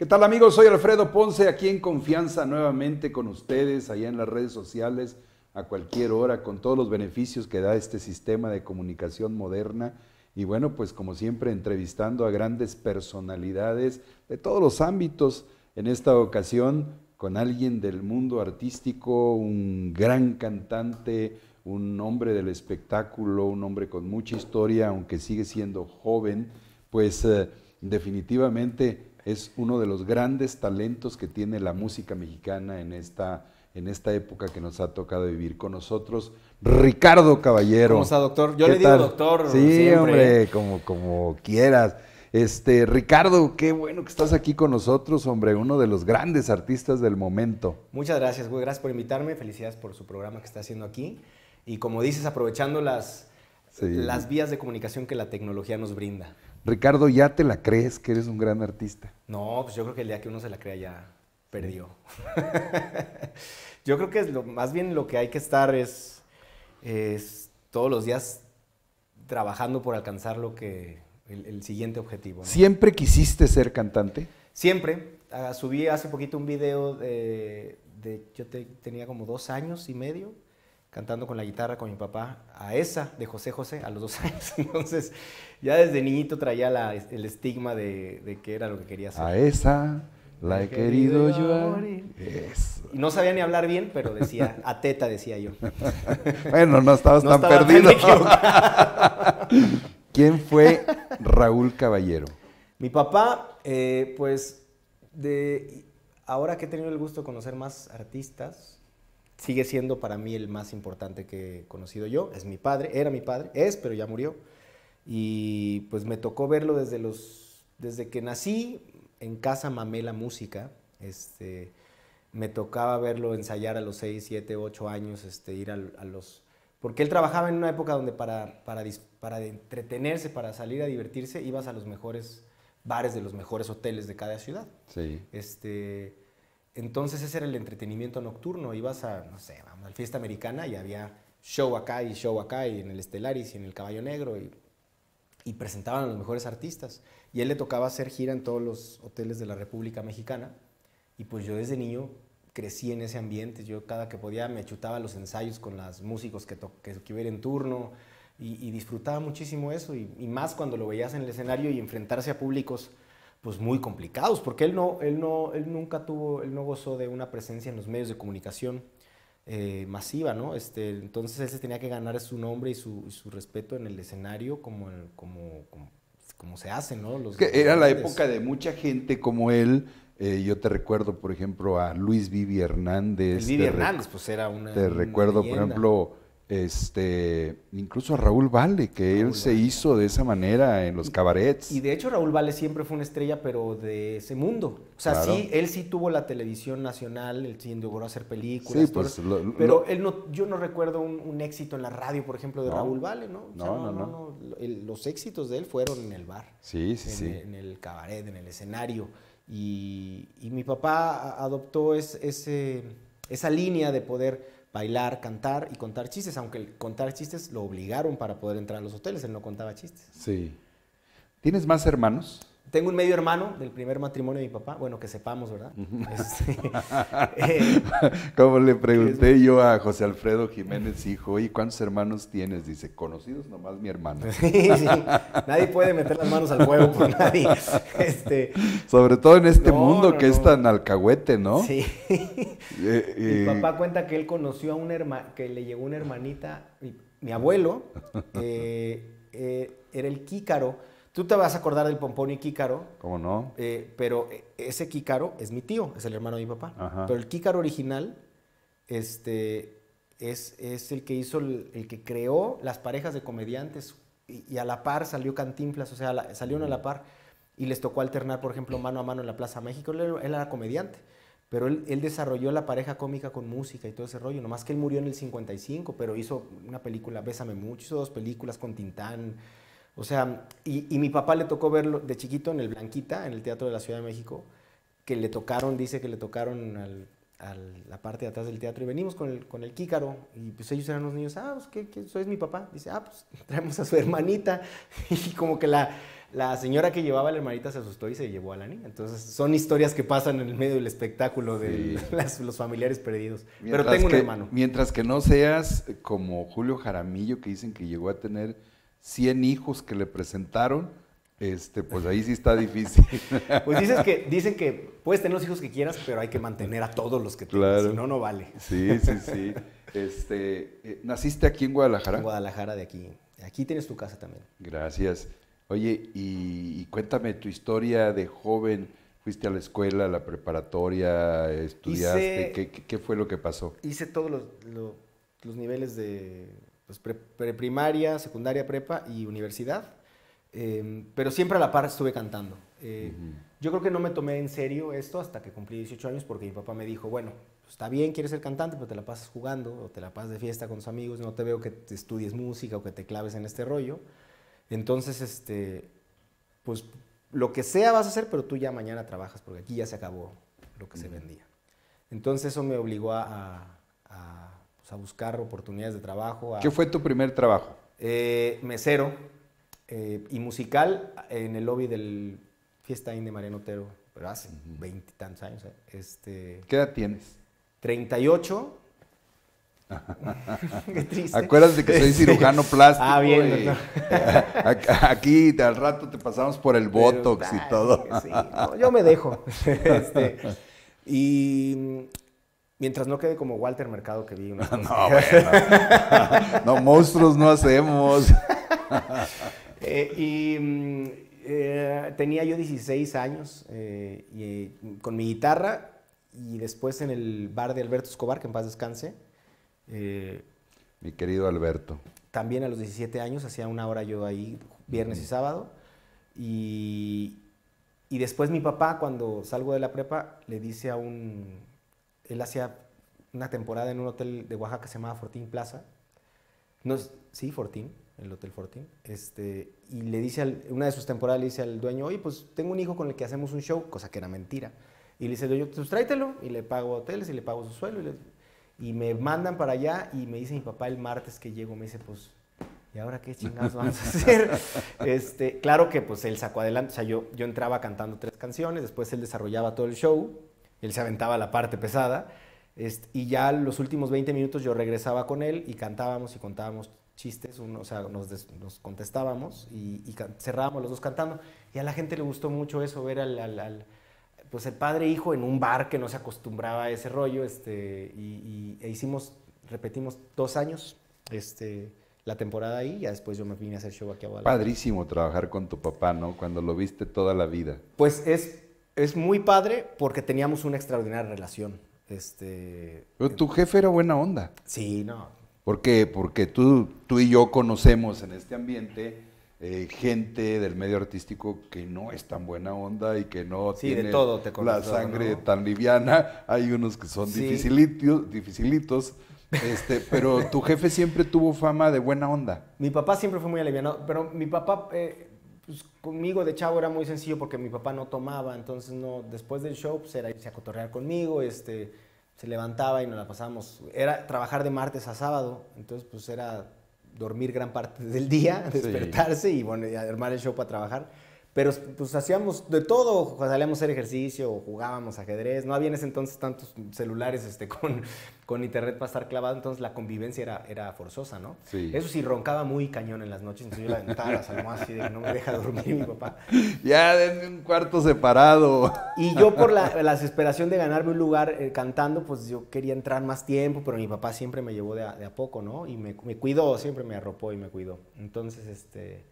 ¿Qué tal, amigos? Soy Alfredo Ponce, aquí en confianza nuevamente con ustedes, allá en las redes sociales, a cualquier hora, con todos los beneficios que da este sistema de comunicación moderna. Y bueno, pues como siempre, entrevistando a grandes personalidades de todos los ámbitos. En esta ocasión, con alguien del mundo artístico, un gran cantante, un hombre del espectáculo, un hombre con mucha historia, aunque sigue siendo joven, pues definitivamente es uno de los grandes talentos que tiene la música mexicana en esta época que nos ha tocado vivir. Con nosotros, Ricardo Caballero. ¿Cómo está, doctor? Yo le digo doctor sí, siempre. Hombre, como quieras. Ricardo, qué bueno que estás aquí con nosotros, hombre, uno de los grandes artistas del momento. Muchas gracias, güey. Gracias por invitarme. Felicidades por su programa que está haciendo aquí. Y como dices, aprovechando las vías de comunicación que la tecnología nos brinda. Ricardo, ¿ya te la crees que eres un gran artista? No, pues yo creo que el día que uno se la crea ya perdió. Yo creo que más bien lo que hay que estar es todos los días trabajando por alcanzar el siguiente objetivo, ¿no? ¿Siempre quisiste ser cantante? Siempre. Subí hace poquito un video tenía como 2 años y medio cantando con la guitarra con mi papá, a esa de José José, a los 2 años. Entonces, ya desde niñito traía el estigma de que era lo que quería hacer. A esa la he querido yo. Y no sabía ni hablar bien, pero decía, a teta decía yo. Bueno, no estabas tan perdido. ¿Quién fue Raúl Caballero? Mi papá, ahora que he tenido el gusto de conocer más artistas, sigue siendo para mí el más importante que he conocido yo. Es mi padre, era mi padre, pero ya murió. Y pues me tocó verlo desde que nací. En casa mamé la música. Me tocaba verlo ensayar a los 6, 7, 8 años, ir a los... Porque él trabajaba en una época donde para entretenerse, para salir a divertirse, ibas a los mejores bares de los mejores hoteles de cada ciudad. Sí. Entonces ese era el entretenimiento nocturno. Ibas a, no sé, a la fiesta americana y había show acá y en el Stellaris y en el Caballo Negro y presentaban a los mejores artistas. Y a él le tocaba hacer gira en todos los hoteles de la República Mexicana. Y pues yo desde niño crecí en ese ambiente. Yo cada que podía me chutaba los ensayos con los músicos que hubiera en turno y disfrutaba muchísimo eso. Y más cuando lo veías en el escenario y enfrentarse a públicos pues muy complicados, porque él no gozó de una presencia en los medios de comunicación masiva, ¿no? Entonces él se tenía que ganar su nombre y su respeto en el escenario como se hace, ¿no? Era la época de mucha gente como él. Yo te recuerdo, por ejemplo, a Luis Vivi Hernández. El Vivi Hernández, pues era una Te recuerdo, leyenda. por ejemplo, incluso a Raúl Vale, que él se hizo de esa manera en los cabarets. Y de hecho Raúl Vale siempre fue una estrella, pero de ese mundo. O sea, claro. Sí, él sí tuvo la televisión nacional, él sí logró hacer películas. Sí, pues, pero yo no recuerdo un éxito en la radio, por ejemplo, de Raúl Vale, ¿no? O sea, no. Los éxitos de él fueron en el bar. Sí. En el cabaret, en el escenario. Y mi papá adoptó esa línea de poder bailar, cantar y contar chistes, aunque contar chistes lo obligaron para poder entrar a los hoteles, él no contaba chistes. Sí. ¿Tienes más hermanos? Tengo un medio hermano del primer matrimonio de mi papá, bueno, que sepamos, ¿verdad? Como le pregunté yo a José Alfredo Jiménez, hijo, ¿y cuántos hermanos tienes? Dice, conocidos nomás mi hermano. Sí, nadie puede meter las manos al fuego por nadie. Sobre todo en este mundo que es tan alcahuete, ¿no? Sí. Mi papá cuenta que él conoció que le llegó una hermanita, mi abuelo, era el Kícaro. Tú te vas a acordar del Pompón y Kícaro. ¿Cómo no? Pero ese Kícaro es mi tío, es el hermano de mi papá. Ajá. Pero el Kícaro original es el que hizo, el que creó las parejas de comediantes y a la par salió Cantinflas, o sea, salieron a la par y les tocó alternar, por ejemplo, Mano a Mano en la Plaza México. Él era comediante, pero él desarrolló la pareja cómica con música y todo ese rollo. Nomás que él murió en el 55, pero hizo una película, Bésame Mucho, hizo 2 películas con Tintán. O sea, y mi papá le tocó verlo de chiquito en el Blanquita, en el Teatro de la Ciudad de México, dice que le tocaron a la parte de atrás del teatro y venimos con el Kícaro y pues ellos eran los niños, pues ¿qué soy mi papá? Dice, pues traemos a su hermanita y como que la señora que llevaba a la hermanita se asustó y se llevó a la niña. Entonces, son historias que pasan en el medio del espectáculo de los familiares perdidos. Pero tengo un hermano. Mientras que no seas como Julio Jaramillo, que dicen que llegó a tener 100 hijos que le presentaron, pues ahí sí está difícil. Pues dicen que puedes tener los hijos que quieras, pero hay que mantener a todos los que tengas, si no, no vale. Sí, sí, sí. ¿Naciste aquí en Guadalajara? En Guadalajara, de aquí. Aquí tienes tu casa también. Gracias. Oye, y cuéntame tu historia de joven. ¿Fuiste a la escuela, a la preparatoria, estudiaste? ¿Qué fue lo que pasó? Hice todos los niveles de pues, preprimaria, secundaria, prepa y universidad. Pero siempre a la par estuve cantando. Yo creo que no me tomé en serio esto hasta que cumplí 18 años porque mi papá me dijo, bueno, pues, está bien, quieres ser cantante, pero te la pasas jugando o te la pasas de fiesta con tus amigos, no te veo que te estudies música o que te claves en este rollo. Entonces, pues lo que sea vas a hacer, pero tú ya mañana trabajas porque aquí ya se acabó lo que se vendía. Entonces eso me obligó a buscar oportunidades de trabajo. ¿Qué fue tu primer trabajo? Mesero. Y musical en el lobby del Fiesta Inn de Mariano Otero, pero hace 20 y tantos años. ¿Qué edad tienes? 38. Qué triste. Acuérdate que soy cirujano plástico. Bien. No. Aquí al rato te pasamos por el Botox y todo. Sí, no, yo me dejo. Y mientras no quede como Walter Mercado que vi unas cosas. No, bueno. No, monstruos no hacemos. Tenía yo 16 años con mi guitarra y después en el bar de Alberto Escobar, que en paz descanse. Mi querido Alberto. También a los 17 años hacía una hora yo ahí, viernes y sábado. Y después mi papá, cuando salgo de la prepa, le dice él hacía una temporada en un hotel de Oaxaca que se llamaba Fortín Plaza. Sí, Fortín. El Hotel Fortín, y le dice, una de sus temporadas le dice al dueño, oye, pues tengo un hijo con el que hacemos un show, cosa que era mentira. Y le dice el dueño, pues tráetelo, y le pago hoteles, y le pago su sueldo, y me mandan para allá, y me dice mi papá el martes que llego, me dice, pues, ¿y ahora qué chingados vamos a hacer? Claro que pues él sacó adelante, o sea, yo entraba cantando 3 canciones, después él desarrollaba todo el show, él se aventaba la parte pesada, y ya los últimos 20 minutos yo regresaba con él, y cantábamos y contábamos chistes, o sea, nos contestábamos y cerrábamos los dos cantando. Y a la gente le gustó mucho eso, ver pues el padre e hijo en un bar que no se acostumbraba a ese rollo. Repetimos 2 años la temporada ahí, y ya después yo me vine a hacer show aquí a Guadalajara. Padrísimo trabajar con tu papá, ¿no? Cuando lo viste toda la vida. Pues es muy padre porque teníamos una extraordinaria relación. Pero tu jefe era buena onda. Sí, no. ¿Por qué? Porque tú y yo conocemos en este ambiente gente del medio artístico que no es tan buena onda y que no tiene de todo la sangre, ¿no?, tan liviana. Hay unos que son dificilitos, pero tu jefe siempre tuvo fama de buena onda. Mi papá siempre fue muy alivianado, pero mi papá, pues, conmigo de chavo era muy sencillo porque mi papá no tomaba, entonces después del show pues, era irse a cotorrear conmigo, se levantaba y nos la pasábamos, era trabajar de martes a sábado, entonces pues era dormir gran parte del día, despertarse y bueno, y armar el show para trabajar. Pero pues hacíamos de todo, salíamos a hacer ejercicio, jugábamos ajedrez, no había en ese entonces tantos celulares con internet para estar clavado, entonces la convivencia era forzosa, ¿no? Sí. Eso sí, roncaba muy cañón en las noches, entonces yo la aventaba las almohadas así de que no me deja dormir mi papá. Ya, denme un cuarto separado. Y yo por la desesperación de ganarme un lugar cantando, pues yo quería entrar más tiempo, pero mi papá siempre me llevó de a poco, ¿no? Y me cuidó, siempre me arropó y me cuidó. Entonces,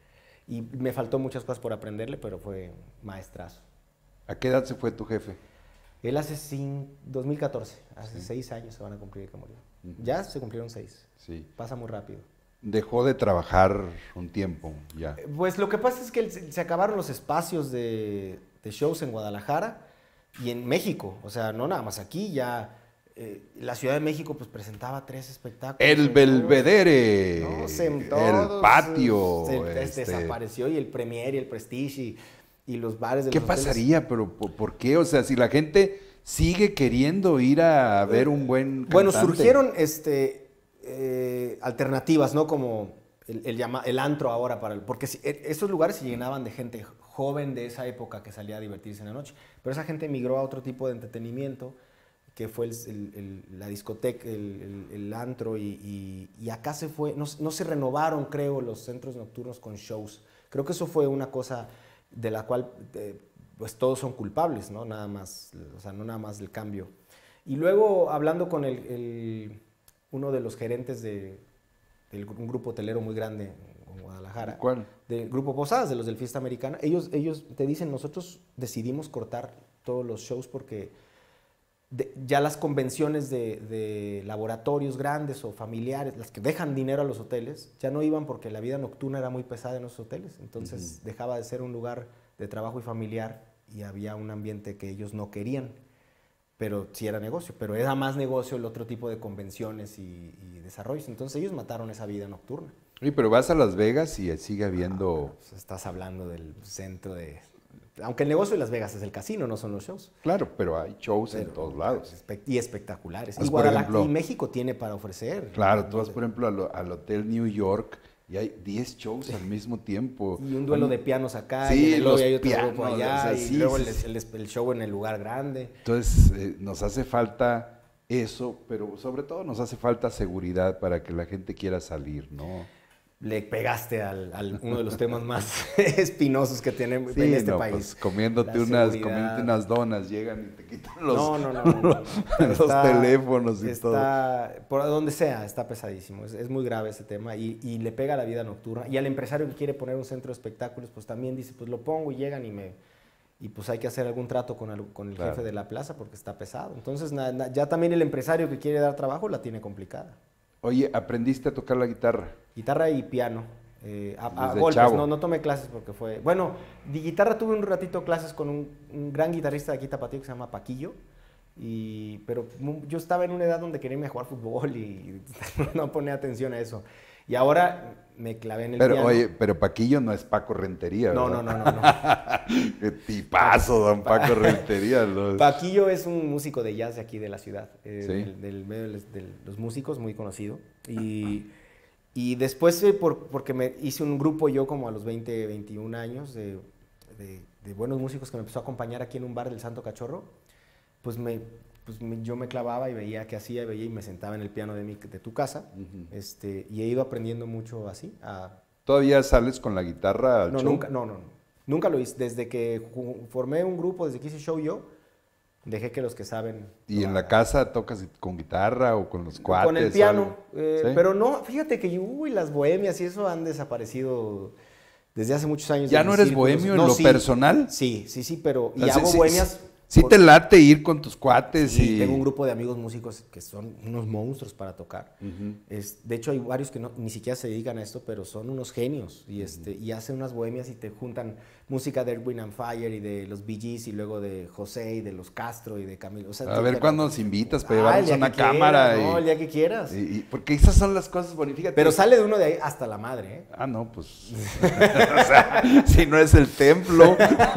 y me faltó muchas cosas por aprenderle, pero fue maestrazo. ¿A qué edad se fue tu jefe? Él hace 2014, hace 6 años se van a cumplir que murió. Ya se cumplieron 6. Sí. Pasa muy rápido. Dejó de trabajar un tiempo ya. Pues lo que pasa es que se acabaron los espacios de shows en Guadalajara y en México. O sea, no nada más aquí, ya... la Ciudad de México pues presentaba 3 espectáculos. El Belvedere, todos, el Patio. Desapareció, y el Premier y el Prestige y los bares de los ¿Qué pasaría? ¿Pero por qué? O sea, si la gente sigue queriendo ir a ver un buen cantante. Bueno, surgieron alternativas, ¿no? Como el antro ahora, porque esos lugares se llenaban de gente joven de esa época que salía a divertirse en la noche. Pero esa gente migró a otro tipo de entretenimiento, que fue la discoteca, el antro, y acá se fue, no se renovaron, creo, los centros nocturnos con shows. Creo que eso fue una cosa de la cual pues todos son culpables, ¿no? Nada más, o sea, no nada más del cambio. Y luego, hablando con uno de los gerentes de un grupo hotelero muy grande en Guadalajara. ¿Cuál? Del Grupo Posadas, de los del Fiesta Americana. Ellos te dicen, nosotros decidimos cortar todos los shows porque ya las convenciones de laboratorios grandes o familiares, las que dejan dinero a los hoteles, ya no iban porque la vida nocturna era muy pesada en los hoteles. Entonces dejaba de ser un lugar de trabajo y familiar y había un ambiente que ellos no querían. Pero sí era negocio, pero era más negocio el otro tipo de convenciones y desarrollos. Entonces ellos mataron esa vida nocturna. Sí, pero vas a Las Vegas y sigue habiendo... Pues estás hablando del centro de... Aunque el negocio de Las Vegas es el casino, no son los shows. Claro, pero hay shows en todos lados. Y espectaculares. Pues, Y México tiene para ofrecer. Claro, tú vas, por ejemplo, al Hotel New York y hay 10 shows al mismo tiempo. Y un duelo de pianos acá, sí, y en el lobby hay otro pianos, grupo allá, o sea, y sí, luego sí. el show en el lugar grande. Entonces, nos hace falta eso, pero sobre todo nos hace falta seguridad para que la gente quiera salir, ¿no? Le pegaste uno de los temas más espinosos que tiene Sí, en este no, país. pues comiéndote unas donas, llegan y te quitan los teléfonos y todo. Por donde sea, está pesadísimo. Es muy grave ese tema y le pega a la vida nocturna. Y al empresario que quiere poner un centro de espectáculos, pues también dice, pues lo pongo y llegan y pues hay que hacer algún trato con el Claro. jefe de la plaza porque está pesado. Entonces ya también el empresario que quiere dar trabajo la tiene complicada. Oye, ¿aprendiste a tocar la guitarra? Guitarra y piano. A Desde golpes, chavo. no tomé clases porque fue... Bueno, de guitarra tuve un ratito clases con un gran guitarrista de aquí Tapatío que se llama Paquillo, pero yo estaba en una edad donde quería irme a jugar fútbol y no ponía atención a eso. Y ahora me clavé en el piano. Oye, pero Paquillo no es Paco Rentería, ¿verdad? No. Qué tipazo, don Paco Rentería. ¿No? Paquillo es un músico de jazz de aquí de la ciudad, ¿Sí? del medio de los músicos, muy conocido. Y después, porque me hice un grupo yo como a los 20, 21 años de buenos músicos que me empezó a acompañar aquí en un bar del Santo Cachorro, yo me clavaba y veía qué hacía, y me sentaba en el piano de tu casa, y he ido aprendiendo mucho así. ¿Todavía sales con la guitarra al show? Nunca lo hice. Desde que formé un grupo, desde que hice show yo, dejé que los que saben... ¿Y en la casa tocas con guitarra o con los cuates? Con el piano, ¿Sí? pero no, fíjate que las bohemias y eso han desaparecido desde hace muchos años. ¿Ya no eres bohemio en lo personal? Sí, pero... Y O sea, hago bohemias... Sí te late ir con tus cuates Sí, tengo un grupo de amigos músicos que son unos monstruos para tocar. De hecho, hay varios que ni siquiera se dedican a esto, pero son unos genios. Y hacen unas bohemias y te juntan música de Earth, Wind and Fire y de los Bee Gees y luego de José y de los Castro y de Camilo. O sea, a ver cuándo nos invitas para llevarnos una cámara. No, el día que quieras. Porque esas son las cosas bonitas. Pero sale de uno de ahí hasta la madre, ¿eh? Ah, no, pues... o sea, si no es el templo.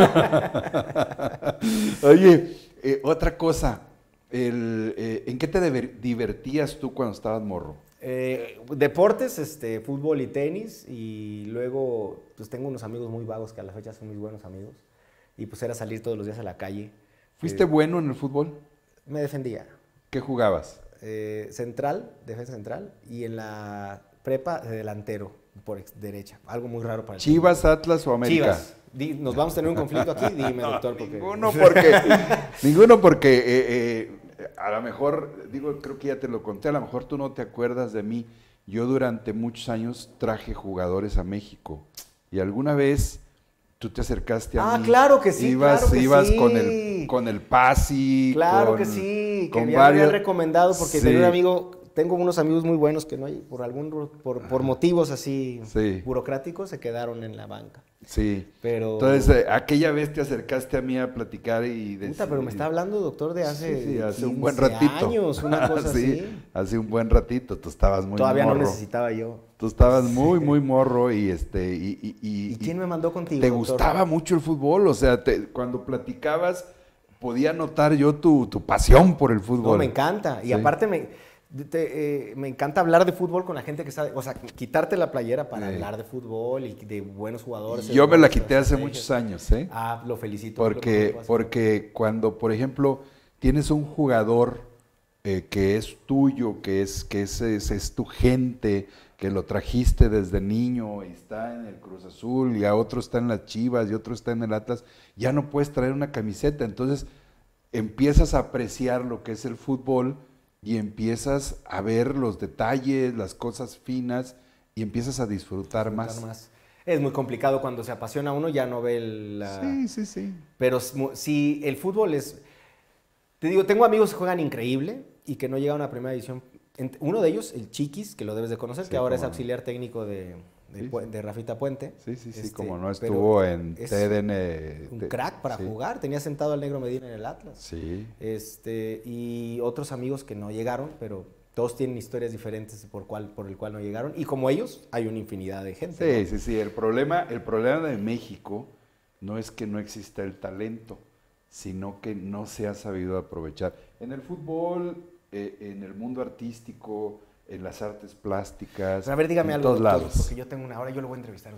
Oye, otra cosa. ¿En qué te divertías tú cuando estabas morro? Deportes, fútbol y tenis, y luego pues tengo unos amigos muy vagos que a la fecha son mis buenos amigos, y pues era salir todos los días a la calle. ¿Fuiste bueno en el fútbol? Me defendía. ¿Qué jugabas? Defensa central, y en la prepa de delantero, por derecha, algo muy raro para el ¿Chivas, tiempo. Atlas o América? Chivas. Nos vamos a tener un conflicto aquí, dime, doctor. Porque... Ninguno porque a lo mejor, creo que ya te lo conté, a lo mejor tú no te acuerdas de mí. Yo durante muchos años traje jugadores a México y alguna vez tú te acercaste a mí. Ah, claro que sí, ibas sí. con el Pasi. Claro que sí, con que me varios... había recomendado porque Sí. tenía un amigo... Tengo unos amigos muy buenos que no hay, por motivos así burocráticos se quedaron en la banca. Sí. Pero... Entonces, aquella vez te acercaste a mí a platicar y... Puta, pero me está hablando, doctor, de hace, hace un buen ratito. años, una cosa sí, así. hace un buen ratito, tú estabas muy Todavía morro. no necesitaba yo. Tú estabas muy, muy morro y ¿Y quién me mandó contigo, te doctor? gustaba mucho el fútbol, o sea, cuando platicabas podía notar yo tu pasión por el fútbol. No, me encanta. Y aparte Me encanta hablar de fútbol con la gente que sabe, o sea, quitarte la playera para hablar de fútbol y de buenos jugadores. Yo me la quité hace muchos años, ¿eh? Lo felicito. Porque cuando, por ejemplo, tienes un jugador que es tuyo, es tu gente, que lo trajiste desde niño y está en el Cruz Azul y a otro está en las Chivas y otro está en el Atlas, ya no puedes traer una camiseta, entonces empiezas a apreciar lo que es el fútbol y empiezas a ver los detalles, las cosas finas y empiezas a disfrutar más. Es muy complicado cuando se apasiona uno, ya no ve Sí. Pero sí, el fútbol es... Te digo, tengo amigos que juegan increíble y que no llegaron a primera división. Uno de ellos, el Chiquis, que lo debes de conocer, que ahora es auxiliar técnico de Rafita Puente. Sí, como no estuvo en TDN. Un crack para jugar, tenía sentado al Negro Medina en el Atlas. Sí. Y otros amigos que no llegaron, pero todos tienen historias diferentes por el cual no llegaron. Y como ellos, hay una infinidad de gente. Sí. El problema de México no es que no exista el talento, sino que no se ha sabido aprovechar. En el fútbol, en el mundo artístico, en las artes plásticas, a ver, dígame en algo, todos doctor, lados. porque yo tengo ahora yo lo voy a entrevistar.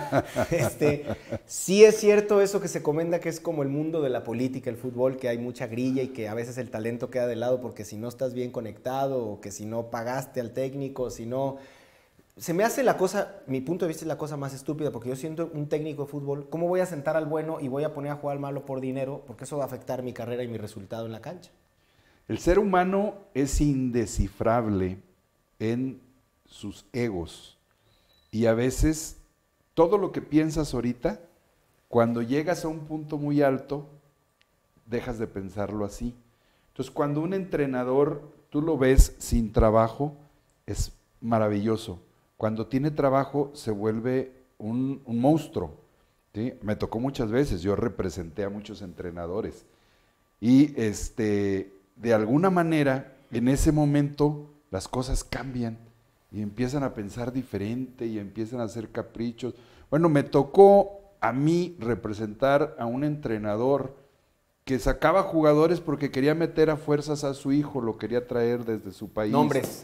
Sí es cierto eso que se comenta que es como el mundo de la política, el fútbol, que hay mucha grilla y que a veces el talento queda de lado porque si no estás bien conectado o que si no pagaste al técnico, si no... Se me hace mi punto de vista es la cosa más estúpida, porque yo siento un técnico de fútbol, ¿cómo voy a sentar al bueno y voy a poner a jugar al malo por dinero? Porque eso va a afectar mi carrera y mi resultado en la cancha. El ser humano es indescifrable en sus egos y a veces todo lo que piensas ahorita, cuando llegas a un punto muy alto, dejas de pensarlo así. Entonces, cuando un entrenador, tú lo ves sin trabajo, es maravilloso. Cuando tiene trabajo, se vuelve un monstruo, ¿sí? Me tocó muchas veces, yo representé a muchos entrenadores y de alguna manera, en ese momento, las cosas cambian y empiezan a pensar diferente y empiezan a hacer caprichos. Bueno, me tocó a mí representar a un entrenador que sacaba jugadores porque quería meter a fuerzas a su hijo, lo quería traer desde su país. Nombres.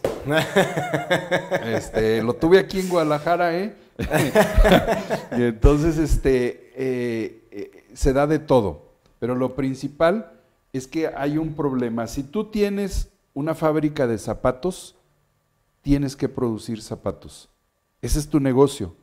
Lo tuve aquí en Guadalajara, ¿eh? Y entonces, se da de todo. Pero lo principal es que hay un problema. Si tú tienes una fábrica de zapatos, tienes que producir zapatos. Ese es tu negocio.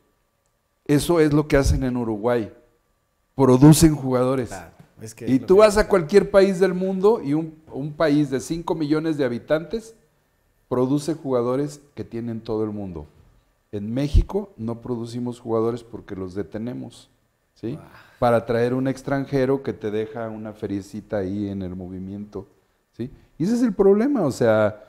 Eso es lo que hacen en Uruguay. Producen jugadores. Claro, y tú vas a cualquier país del mundo y un país de 5 millones de habitantes produce jugadores que tienen todo el mundo. En México no producimos jugadores porque los detenemos, ¿sí? Wow. Para traer un extranjero que te deja una feriecita ahí en el movimiento, ¿sí? Y ese es el problema, o sea,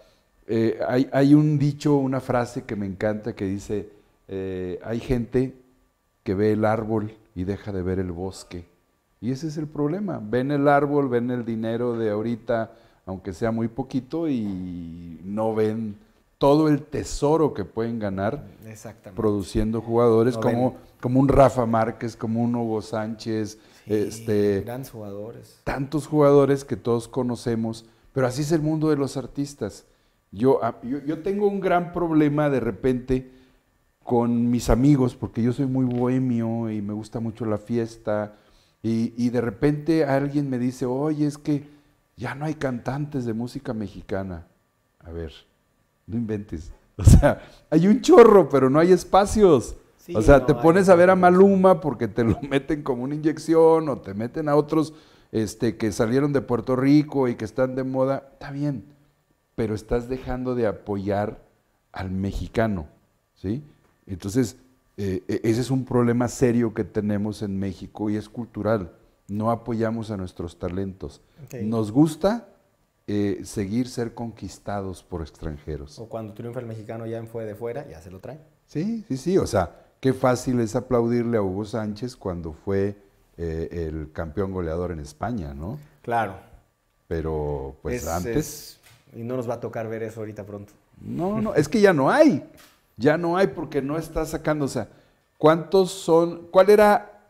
hay un dicho, una frase que me encanta que dice, hay gente que ve el árbol y deja de ver el bosque. Y ese es el problema, ven el árbol, ven el dinero de ahorita, aunque sea muy poquito, y no ven todo el tesoro que pueden ganar produciendo jugadores como un Rafa Márquez, como un Hugo Sánchez, grandes jugadores. Tantos jugadores que todos conocemos, pero así es el mundo de los artistas. Yo tengo un gran problema de repente con mis amigos, porque yo soy muy bohemio y me gusta mucho la fiesta, y de repente alguien me dice, oye, es que ya no hay cantantes de música mexicana. A ver, no inventes. O sea, hay un chorro, pero no hay espacios. Sí, o sea, no, te pones a ver a Maluma porque te lo meten como una inyección o te meten a otros que salieron de Puerto Rico y que están de moda. Está bien, pero estás dejando de apoyar al mexicano, ¿sí? Entonces, ese es un problema serio que tenemos en México y es cultural. No apoyamos a nuestros talentos. Okay. Nos gusta seguir ser conquistados por extranjeros. O cuando triunfa el mexicano ya fue de fuera, ya se lo traen. Sí. O sea, qué fácil es aplaudirle a Hugo Sánchez cuando fue el campeón goleador en España, ¿no? Claro. Pero pues antes... Y no nos va a tocar ver eso ahorita pronto. No, es que ya no hay. Ya no hay porque no está sacando, o sea, ¿cuántos son? ¿Cuál era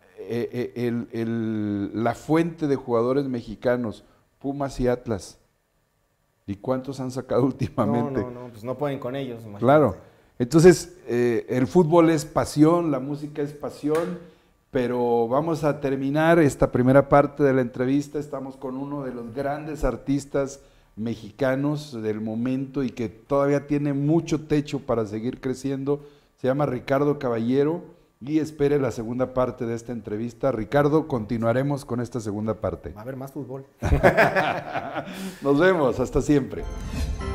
la fuente de jugadores mexicanos? Pumas y Atlas. ¿Y cuántos han sacado últimamente? No, pues no pueden con ellos. Imagínate. Claro. Entonces, el fútbol es pasión, la música es pasión, pero vamos a terminar esta primera parte de la entrevista. Estamos con uno de los grandes artistas mexicanos del momento y que todavía tiene mucho techo para seguir creciendo. Se llama Ricardo Caballero y espere la segunda parte de esta entrevista. Ricardo, continuaremos con esta segunda parte. Va a haber más fútbol. Nos vemos, hasta siempre.